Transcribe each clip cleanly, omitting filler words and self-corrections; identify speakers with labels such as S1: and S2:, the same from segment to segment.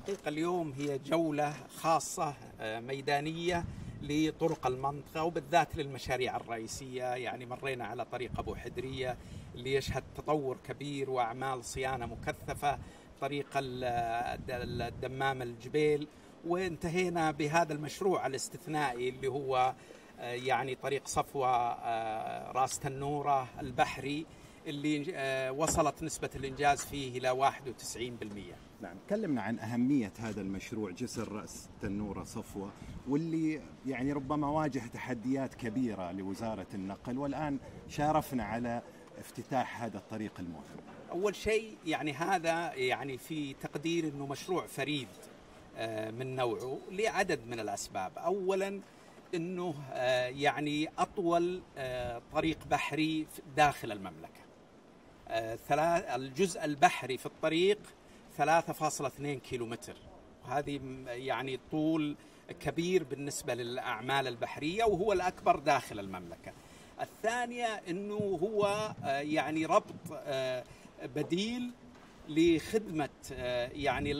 S1: الحقيقة اليوم هي جولة خاصة ميدانية لطرق المنطقة وبالذات للمشاريع الرئيسية. يعني مرينا على طريق أبو حدرية اللي يشهد تطور كبير وأعمال صيانة مكثفة، طريق الدمام الجبيل، وانتهينا بهذا المشروع الاستثنائي اللي هو يعني طريق صفوة راس تنورة البحري اللي وصلت نسبة الإنجاز فيه إلى 91%.
S2: نعم، تكلمنا عن أهمية هذا المشروع جسر رأس تنورة صفوة، واللي يعني ربما واجه تحديات كبيرة لوزارة النقل، والآن شارفنا على افتتاح هذا الطريق المهم.
S1: أول شيء يعني هذا يعني في تقدير أنه مشروع فريد من نوعه لعدد من الأسباب. أولا أنه يعني أطول طريق بحري داخل المملكة. الجزء البحري في الطريق 3.2 كيلومتر، وهذه يعني طول كبير بالنسبة للأعمال البحرية، وهو الأكبر داخل المملكة. الثانية أنه هو يعني ربط بديل لخدمة يعني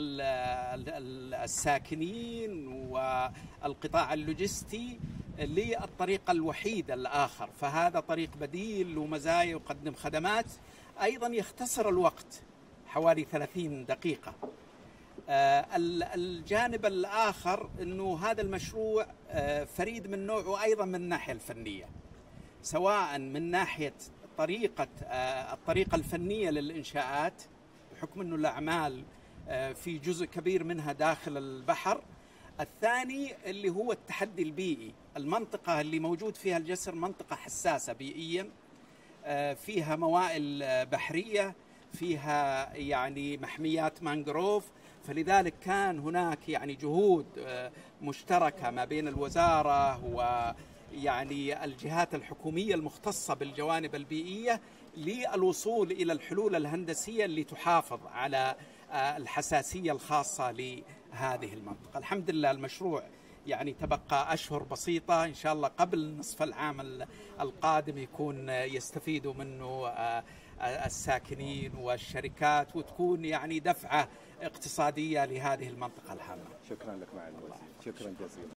S1: الساكنين والقطاع اللوجستي للطريق الوحيد الآخر، فهذا طريق بديل ومزايا ويقدم خدمات، أيضا يختصر الوقت حوالي 30 دقيقة. الجانب الآخر أنه هذا المشروع فريد من نوعه أيضا من الناحية الفنية، سواء من ناحية الطريقة الفنية للإنشاءات، بحكم أنه الأعمال في جزء كبير منها داخل البحر. الثاني اللي هو التحدي البيئي، المنطقة اللي موجود فيها الجسر منطقة حساسة بيئيا، فيها موائل بحرية، فيها يعني محميات مانجروف، فلذلك كان هناك يعني جهود مشتركة ما بين الوزارة ويعني الجهات الحكومية المختصة بالجوانب البيئية للوصول إلى الحلول الهندسية اللي تحافظ على الحساسية الخاصة لهذه المنطقة. الحمد لله المشروع يعني تبقى أشهر بسيطة، إن شاء الله قبل نصف العام القادم يكون يستفيدوا منه الساكنين والشركات، وتكون يعني دفعة اقتصادية لهذه المنطقة الهامة.
S2: شكرا لك معالي الوزير، شكرا جزيلا.